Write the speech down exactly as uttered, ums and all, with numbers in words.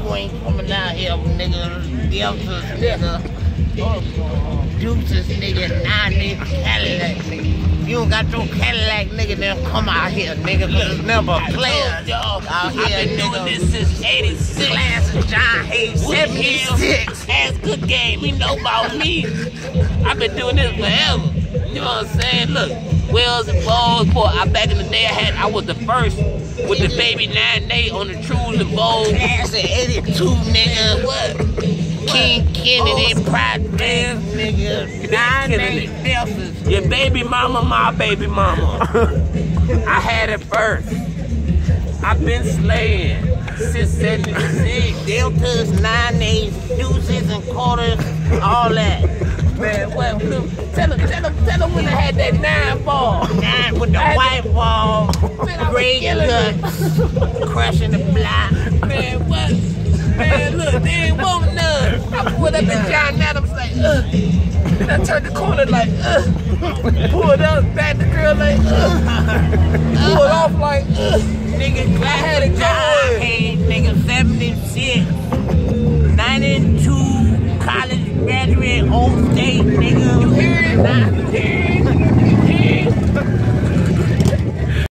you ain't coming out here, nigga. Deltas, nigga. Deuces, nigga. Nine nigga Cadillac, nigga. You don't got your Cadillac, nigga, then come out here, nigga. Cause it's never players out here, I've been nigga. doing this since eighty-six. Class of John Hayes, seventy-six. That's good game. He know about me. I've been doing this forever. You know what I'm saying? Look, Wells and Bowls, boy, I, back in the day, I had, I was the first with the baby nine eight on the Trues and Bowls. Class of eighty-two, nigga. What? King Kennedy, Oh, Pride Bands, nigga. Nine Kennedy. eight Deltas. Your baby mama, my baby mama. I had it first. I've been slaying since seventy-six. Deltas, nine eight, deuces and quarters, all that. Man, what? Tell them, tell them, tell them when I had that nine ball. Nine with the I white ball, Man, I was gray killing guts, crushing the block. Man, what? Man, look, they ain't want none. I pulled up at John Adams like, uh. Then I turned the corner like, uh. Pulled up, back the girl like, uh. Pulled off like, uh. Nigga, I had it John going. Hayes, nigga, seventy-six, ninety-two, college graduate, Old State, nigga. You hear it? You hear it?